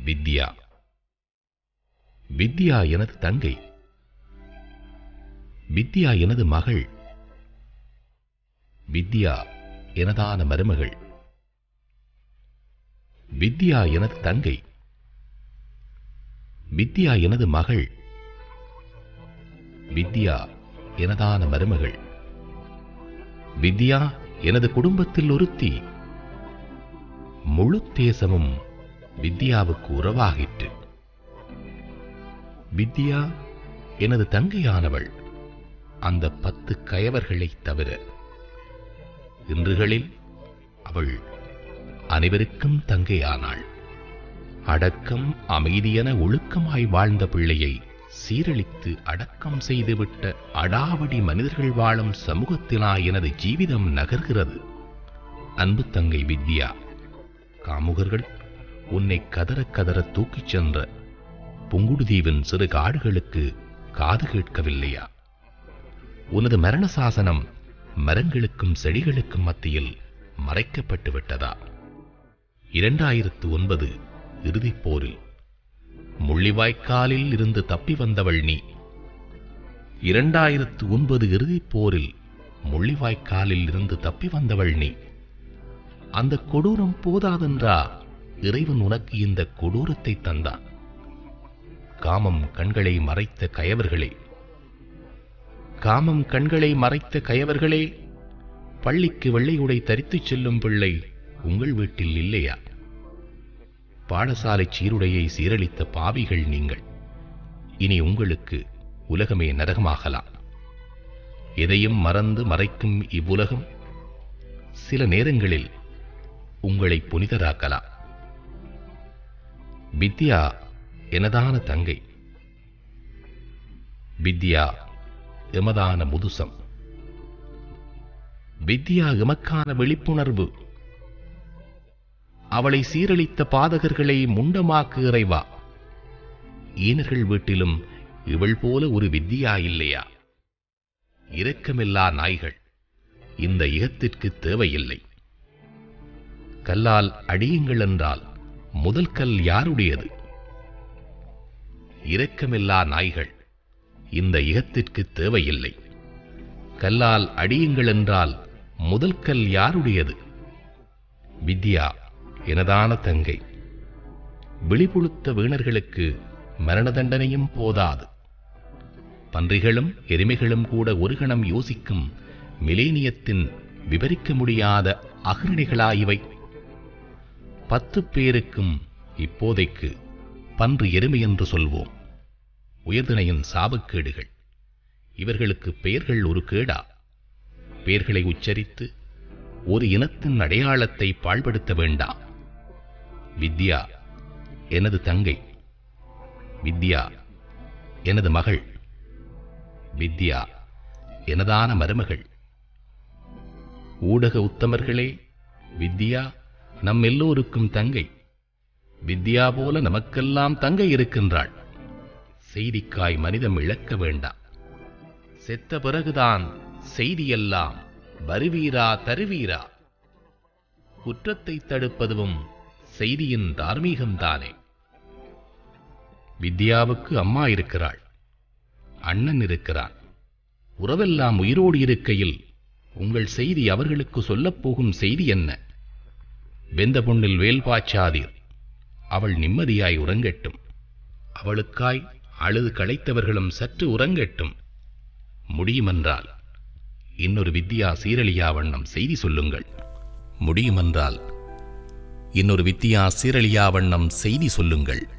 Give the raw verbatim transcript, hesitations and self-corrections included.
வித்யா. வித்யா எனது தங்கை. வித்யா எனது மகள். வித்யா எனதான மருமகள். வித்யா எனது தங்கை. வித்யா எனது மகள். வித்யா எனதான மருமகள். வித்யா எனது குடும்பத்தில் ஒருத்தி. முழு தேசமும் வித்யாவுக்கு உறவாகிற்று. வித்யா எனது தங்கையானவள் அந்த பத்து கயவர்களைத் தவிர. இன்றுகளில் அவள் அனைவருக்கும் தங்கையானாள். அடக்கம் அமைதியென ஒழுக்கமாய் வாழ்ந்த பிள்ளையை சீரழித்து அடக்கம் செய்துவிட்ட அடாவடி மனிதர்கள் வாழும் சமூகத்திலா எனது ஜீவிதம் நகர்கிறது. அன்பு தங்கை வித்யா, காமுகர்கள் உன்னை கதற கதற தூக்கிச் சென்ற புங்குடுதீவின் சிறு காடுகளுக்கு காது கேட்கவில்லையா? உனது மரண சாசனம் மரங்களுக்கும் செடிகளுக்கும் மத்தியில் மறைக்கப்பட்டு விட்டதா? இரண்டாயிரத்து ஒன்பது இறுதிப் போரில் முள்ளிவாய்க்காலில் இருந்து தப்பி வந்தவள் நீ. இரண்டாயிரத்து ஒன்பது இறுதிப் போரில் முள்ளிவாய்க்காலில் இருந்து தப்பி வந்தவள் நீ. அந்த கொடூரம் போதாதென்றா இறைவன் உனக்கு இந்த கொடூரத்தை தந்தான்? காமம் கண்களை மறைத்த கயவர்களே, காமம் கண்களை மறைத்த கயவர்களே, பள்ளிக்கு வெள்ளையுடை தரித்துச் செல்லும் பிள்ளை உங்கள் வீட்டில் இல்லையா? பாடசாலை சீருடையை சீரழித்த பாவிகள் நீங்கள். இனி உங்களுக்கு உலகமே நரகமாகலாம். எதையும் மறந்து மறைக்கும் இவ்வுலகம் சில நேரங்களில் உங்களை புனிதராக்கலாம். வித்யா எனதான தங்கை. வித்யா எமதான முதுசம். வித்யா எமக்கான விழிப்புணர்வு. அவளை சீரழித்த பாதகர்களை முண்டமாக்கு இறைவா. ஈனர்கள் வீட்டிலும் இவள் போல ஒரு வித்யா இல்லையா? இரக்கமில்லா நாய்கள் இந்த இகத்திற்கு தேவையில்லை. கல்லால் அடியுங்கள் என்றால் முதல் கல் யாருடையது? இரக்கமில்லா நாய்கள் இந்த இகத்திற்கு தேவையில்லை. கல்லால் அடியுங்கள் என்றால் முதல் கல் யாருடையது? வித்யா எனதான தங்கை. விழிபுழுத்த வீணர்களுக்கு மரண தண்டனையும் போதாது. பன்றிகளும் எருமைகளும் கூட ஒரு கணம் யோசிக்கும் மிலேனியத்தின் விவரிக்க முடியாத அகிரணிகளாயிவை. பத்து பேருக்கும் இப்போதைக்கு பன்று எருமை என்று சொல்வோம். உயர்திணையின் சாபக்கேடுகள். இவர்களுக்கு பெயர்கள் ஒரு கேடா? பெயர்களை உச்சரித்து ஒரு இனத்தின் அடையாளத்தை பாழ்படுத்த வேண்டாம். வித்யா எனது தங்கை. வித்யா எனது மகள். வித்யா எனதான மருமகள். ஊடக உத்தமர்களே, வித்யா நம் எல்லோருக்கும் தங்கை. வித்யா போல நமக்கெல்லாம் தங்கை இருக்கின்றாள். செய்திக்காய் மனிதம் இழக்க வேண்டாம். செத்த பிறகுதான் செய்தியெல்லாம் வருவீரா தருவீரா. குற்றத்தை தடுப்பதும் செய்தியின் தார்மீகம்தானே. வித்யாவுக்கு அம்மா இருக்கிறாள், அண்ணன் இருக்கிறான். உறவெல்லாம் உயிரோடு இருக்கையில் உங்கள் செய்தி அவர்களுக்கு சொல்லப்போகும் செய்தி என்ன? வெந்த பொன்னில் வேல் பாய்ச்சாதீர். அவள் நிம்மதியாய் உறங்கட்டும். அவளுக்காய் அழுது களைத்தவர்களும் சற்று உறங்கட்டும். முடியுமென்றால் இன்னொரு வித்யா சீரழியா வண்ணம் செய்தி சொல்லுங்கள். முடியுமென்றால் இன்னொரு வித்யா சீரழியா வண்ணம் செய்தி சொல்லுங்கள்.